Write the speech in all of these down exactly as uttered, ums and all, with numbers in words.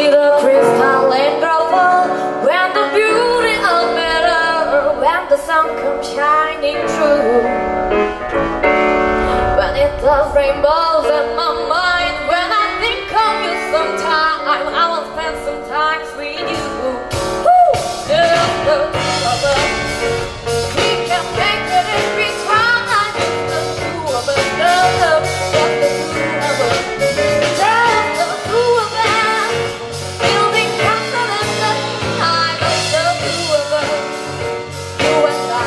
see the crystalline fall when the beauty of better, when the sun comes shining through, when it does rainbows in my mind, when I think of you sometime, I will spend some time with you. Woo! Just the two of us, we can make it if we try. Just the two of us, love, just the two of us, just the two of us, building castles in the sky. Just the two of us, you and I.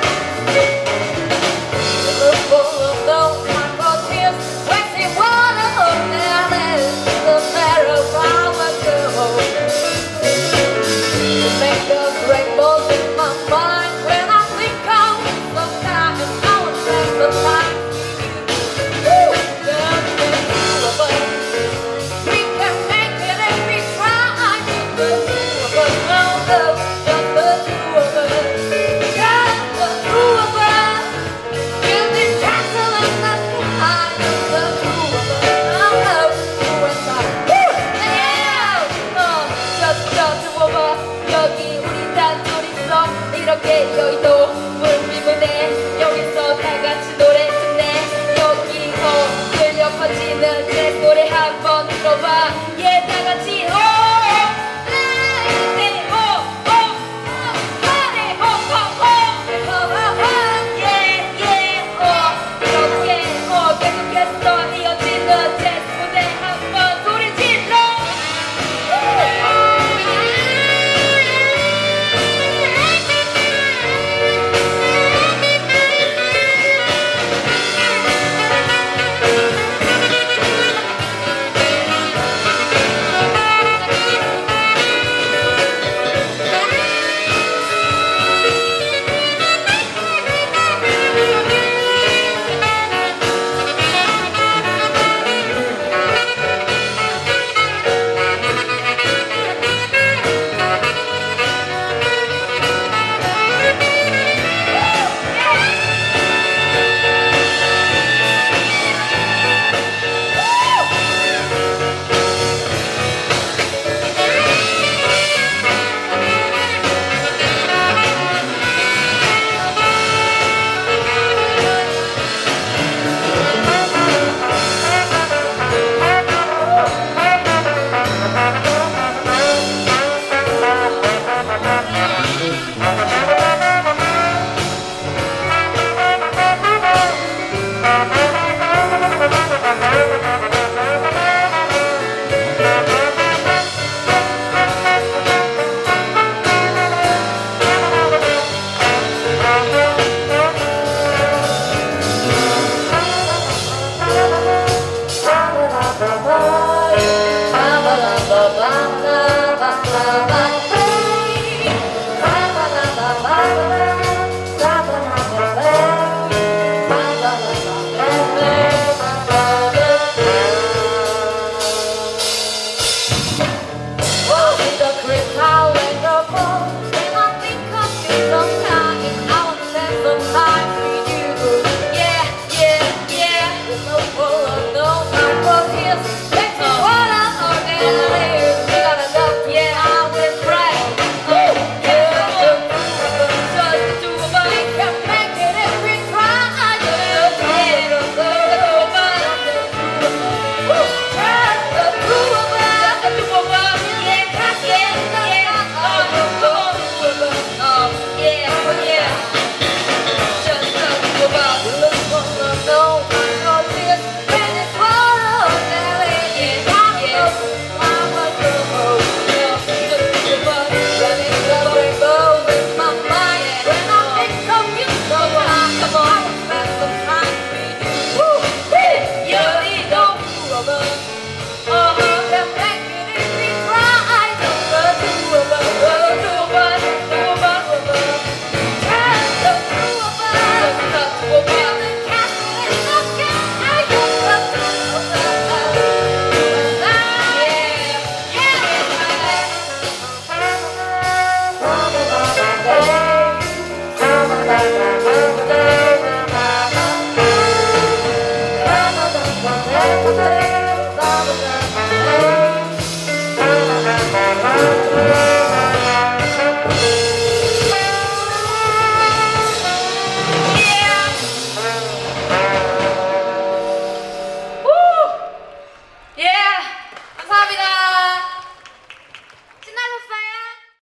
We're full of those kind of tears, wasting water on their lips. No matter how I go, you make those rainbows in my mind. When I think of you sometimes, I will spend some time with you. Woo! Just the two of us, we can make it if we try. Just the two of us, no love. Just the two of us, just the two of us, building castles in the sky. Just the two of us, no love. You and I. Woo! Yeah! 어, just the two of us. 여기 우리 단둘이서 이렇게 여의도 물미문에 여기서 다같이 노래 듣네. 여기서 들려 퍼지는 내 소리 한번 들어봐. 예, 다같이